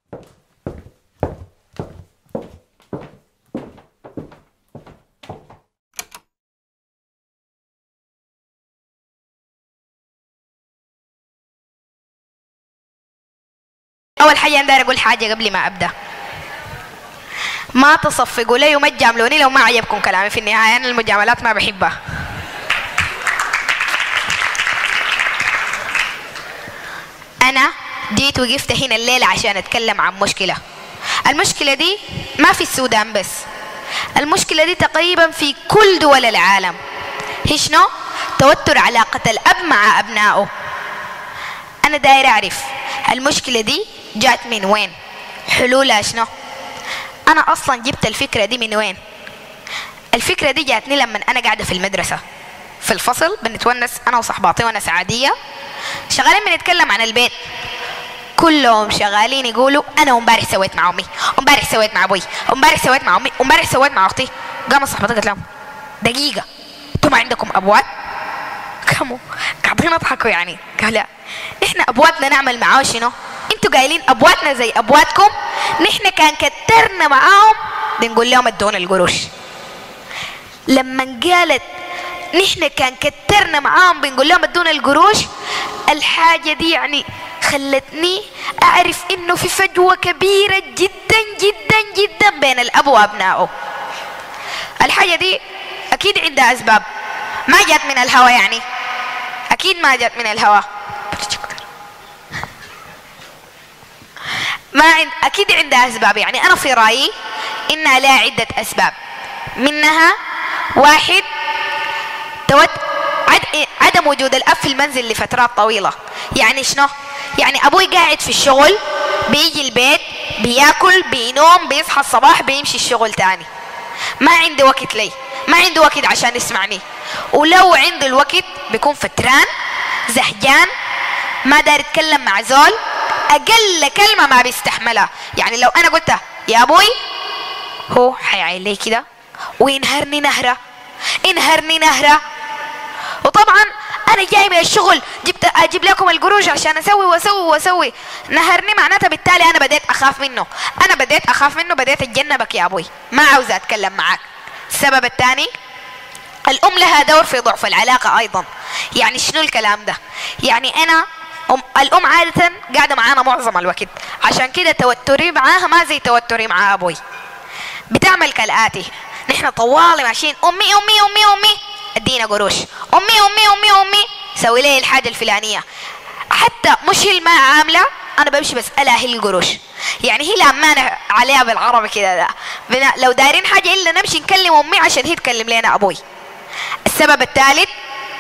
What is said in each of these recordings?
أول حاجة أنا داير أقول حاجة قبل ما أبدأ. ما تصفقوا لي وما تجاملوني لو ما عجبكم كلامي. في النهاية أنا المجاملات ما بحبها. أنا جيت وقفت هنا الليلة عشان أتكلم عن مشكلة. المشكلة دي ما في السودان بس، المشكلة دي تقريبا في كل دول العالم. هي شنو؟ توتر علاقة الأب مع أبنائه. أنا داير أعرف المشكلة دي جات من وين؟ حلولها شنو؟ أنا أصلا جبت الفكرة دي من وين؟ الفكرة دي جاتني لما أنا قاعدة في المدرسة في الفصل بنتونس أنا وصحباتي وناس عادية شغالين بنتكلم عن البيت، كلهم شغالين يقولوا أنا امبارح سويت مع أمي، امبارح سويت مع أبوي، امبارح سويت مع أمي، امبارح سويت مع أختي. قامت صاحبتي قالت لهم دقيقة، أنتم ما عندكم أبوات؟ قاموا قاعدين يضحكوا يعني. قال لا، إحنا أبواتنا نعمل معاه شنو؟ أنتوا قايلين أبواتنا زي أبواتكم؟ نحن كان كترنا معاهم بنقول لهم ادونا القروش. لما قالت نحن كان كترنا معاهم بنقول لهم ادونا القروش، الحاجة دي يعني خلتني أعرف إنه في فجوة كبيرة جدا جدا جدا بين الأب وأبنائه. الحاجة دي أكيد عندها أسباب، ما جات من الهوى يعني، أكيد ما جات من الهوى. أكيد عندها أسباب. يعني أنا في رأيي إنها لها عدة أسباب، منها واحد عدم وجود الأب في المنزل لفترات طويلة. يعني شنو؟ يعني أبوي قاعد في الشغل، بيجي البيت بياكل بينوم بيصحى الصباح بيمشي الشغل تاني، ما عنده وقت لي، ما عنده وقت عشان يسمعني، ولو عنده الوقت بيكون فتران زهجان ما دار يتكلم مع زول، أقل كلمة ما بيستحملها. يعني لو أنا قلت يا أبوي هو حيعين لي كده وينهرني نهرة، انهرني نهرة. وطبعا أنا جاي من الشغل أجيب لكم القروش عشان أسوي وأسوي وأسوي، نهرني معناتها بالتالي أنا بديت أخاف منه، أنا بديت أخاف منه، بديت أتجنبك يا أبوي، ما عاوزة أتكلم معاك. السبب الثاني، الأم لها دور في ضعف العلاقة أيضا. يعني شنو الكلام ده؟ يعني أنا الأم عادة قاعدة معانا معظم الوقت، عشان كده توتري معاها ما زي توتري مع أبوي. بتعمل كالآتي، نحن طوالي ماشيين أمي أمي أمي أمي ادينا قروش، أمي أمي أمي أمي سوي لي الحاجة الفلانية. حتى مش هي ما عاملة، أنا بمشي بسألها هي القروش. يعني هي لأمانة عليها بالعربي كده، لو دايرين حاجة إلا نمشي نكلم أمي عشان هي تكلم لنا أبوي. السبب الثالث،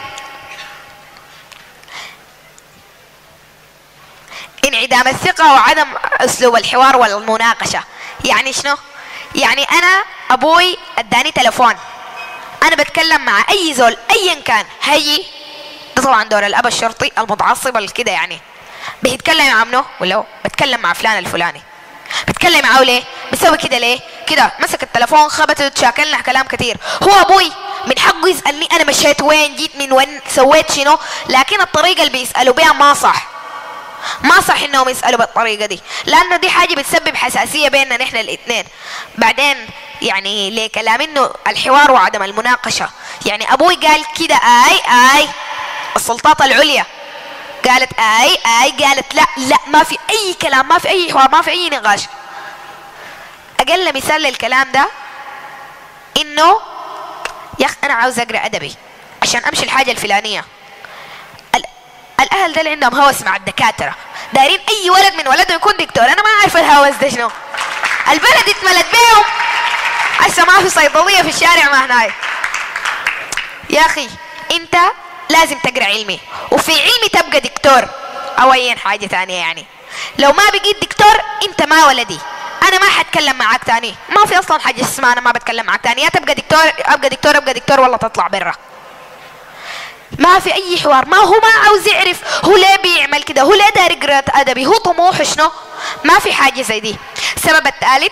انعدام الثقة وعدم أسلوب الحوار والمناقشة. يعني شنو؟ يعني أنا أبوي اداني تلفون، أنا بتكلم مع أي زول أيا كان، هي ده طبعا دور الأب الشرطي المتعصب الكده، يعني بيتكلم مع منه ولا بتكلم مع فلان الفلاني، بتكلم معاه ليه؟ بيسوي كده ليه؟ كده مسك التلفون خبطه تشاكلنا كلام كتير. هو أبوي من حقه يسألني أنا مشيت وين، جيت من وين، سويت شنو، لكن الطريقة اللي بيسألوا بيها ما صح. ما صح انهم يسألوا بالطريقة دي، لأنه دي حاجة بتسبب حساسية بيننا نحن الاثنين. بعدين يعني ليه كلام انه الحوار وعدم المناقشة. يعني ابوي قال كده اي السلطات العليا قالت اي قالت لا ما في اي كلام، ما في اي حوار، ما في اي نقاش. اقل مثال للكلام ده انه يا اخي انا عاوز اقرا ادبي عشان امشي الحاجة الفلانية. الاهل ده اللي عندهم هوس مع الدكاتره، دايرين اي ولد من ولده يكون دكتور. انا ما اعرف الهوس ده شنو، البلد اتملت بيهم، هسه ما في صيدليه في الشارع ما هناي. يا اخي انت لازم تقرا علمي، وفي علمي تبقى دكتور او اي حاجه ثانيه. يعني لو ما بقيت دكتور انت ما ولدي، انا ما حتكلم معاك ثاني، ما في اصلا حاجه اسمها انا ما بتكلم معاك ثاني، يا تبقى دكتور ابقى دكتور ابقى دكتور والله تطلع برا. ما في اي حوار، ما هو ما عاوز يعرف هو ليه بيعمل كده، هو ليه داير يقرا ادبي، هو طموحه شنو، ما في حاجه زي دي. السبب الثالث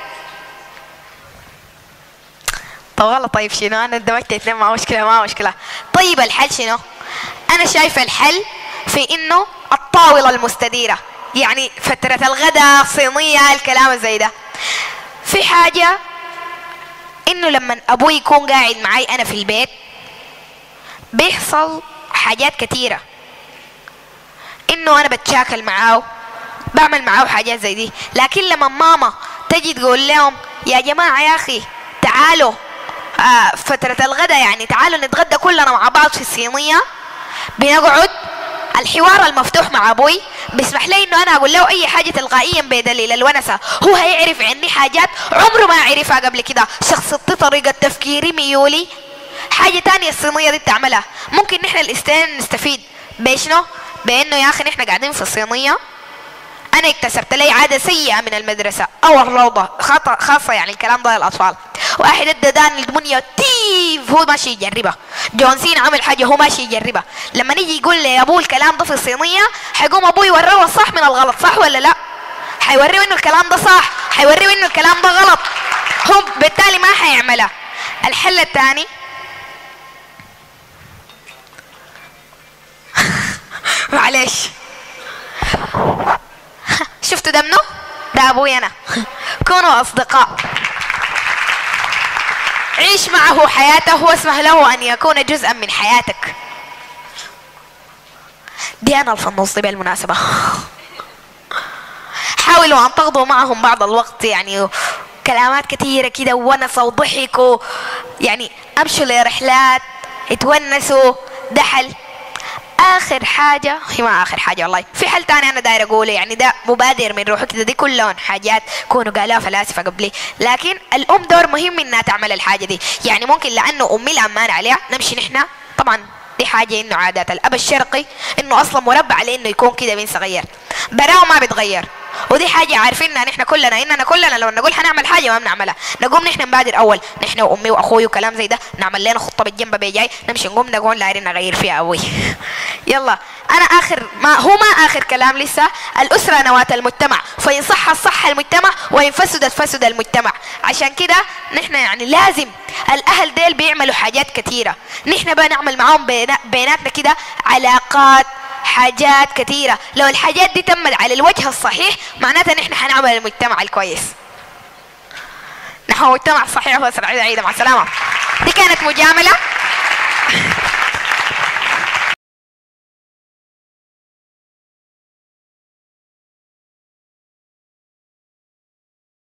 طيب شنو، انا اندمجت اثنين ما مشكله. طيب الحل شنو؟ انا شايفه الحل في انه الطاوله المستديره. يعني فترة الغداء صينية الكلام زي ده. في حاجة انه لما ابوي يكون قاعد معي انا في البيت بيحصل حاجات كتيرة، انه انا بتشاكل معاه بعمل معاه حاجات زي دي. لكن لما ماما تجي تقول لهم يا جماعة يا اخي تعالوا فترة الغداء يعني تعالوا نتغدى كلنا مع بعض في الصينية، بنقعد الحوار المفتوح مع ابوي بيسمح لي انه انا اقول له اي حاجه تلقائيا بدليل الونسه. هو هيعرف عني حاجات عمره ما يعرفها قبل كده، شخصيتي، طريقه تفكيري، ميولي. حاجه تانية الصينيه دي بتعملها ممكن نحن الاثنين نستفيد بشنو؟ بانه يا اخي نحن قاعدين في الصينيه انا اكتسبت لي عاده سيئه من المدرسه او الروضه، خاصه يعني الكلام ده للاطفال. واحد ادى دان الدمنيا تيف هو ماشي يجربها، جون سين عمل حاجه هو ماشي يجربها. لما نيجي يقول لي يا ابوي الكلام ده في الصينيه حيقوم ابوي يوريه الصح من الغلط، صح ولا لا؟ حيوريه انه الكلام ده صح، حيوريه انه الكلام ده غلط، هو بالتالي ما حيعملها. الحل الثاني معلش شفتوا ده منه؟ ده ابوي انا. كونوا اصدقاء، عيش معه حياته واسمح له ان يكون جزءا من حياتك. دي انا في النص بالمناسبة. حاولوا ان تقضوا معهم بعض الوقت، يعني كلامات كثيرة كده ونسوا وضحكوا، يعني امشوا لرحلات اتونسوا، ده حل. اخر حاجه هي ما اخر حاجه والله، في حل تاني انا داير اقوله، يعني ده مبادر من روحي كده، دي كلهم حاجات كونوا قالوها فلاسفه قبلي، لكن الام دور مهم انها تعمل الحاجه دي. يعني ممكن لانه امي الامان عليها نمشي نحن، طبعا دي حاجه انه عادات الاب الشرقي انه اصلا مربع عليه انه يكون كده بين صغير، براه ما بيتغير، ودي حاجه عارفينها نحن كلنا، اننا كلنا لو نقول حنعمل حاجه ما بنعملها، نقوم نحن نبادر اول، نحن وامي واخوي وكلام زي ده، نعمل لنا خطه بالجنب بيجاي، نمشي نقوم نقول لا نغير فيها ابوي. يلا انا اخر ما اخر كلام لسه، الاسره نواه المجتمع، فان صح المجتمع وان فسد المجتمع. عشان كده نحن يعني لازم الاهل ديل بيعملوا حاجات كثيره، نحن بقى نعمل معاهم بيناتنا كده علاقات، حاجات كثيرة. لو الحاجات دي تمت على الوجه الصحيح معناتها نحن حنعمل المجتمع الكويس. نحو مجتمع صحيح واسرع عيدة مع السلامة. دي كانت مجاملة.